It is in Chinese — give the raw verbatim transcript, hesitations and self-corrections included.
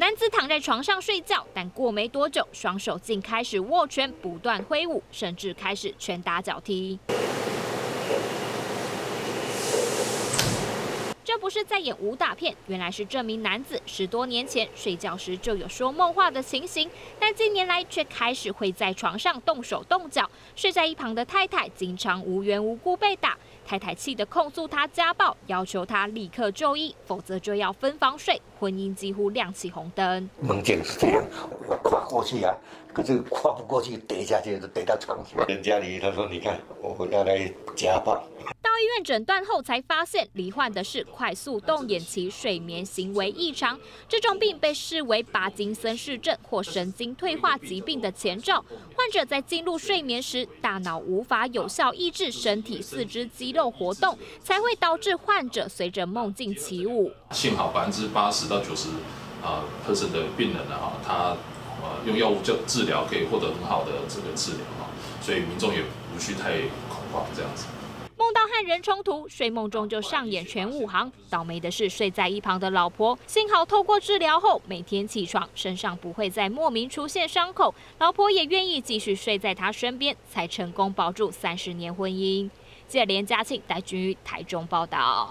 男子躺在床上睡觉，但过没多久，双手竟开始握拳，不断挥舞，甚至开始拳打脚踢。这不是在演武打片，原来是这名男子十多年前睡觉时就有说梦话的情形，但近年来却开始会在床上动手动脚。睡在一旁的太太经常无缘无故被打，太太气得控诉他家暴，要求他立刻就医，否则就要分房睡，婚姻几乎亮起红灯。 梦境是这样，我跨过去啊，可是跨不过去，跌下去就跌到床上。人家里他说：“你看，我要来家暴。” 到医院诊断后才发现，罹患的是快速动眼期睡眠行为异常。这种病被视为帕金森氏症或神经退化疾病的前兆。患者在进入睡眠时，大脑无法有效抑制身体四肢肌肉活动，才会导致患者随着梦境起舞。 幸好百分之八十到九十啊 percent 的病人呢，哈，他呃用药物就治疗可以获得很好的这个治疗哈，所以民众也无需太恐慌这样子。 梦到和人冲突，睡梦中就上演全武行。倒霉的是睡在一旁的老婆，幸好透过治疗后，每天起床身上不会再莫名出现伤口，老婆也愿意继续睡在他身边，才成功保住三十年婚姻。记者连嘉庆带军于台中报道。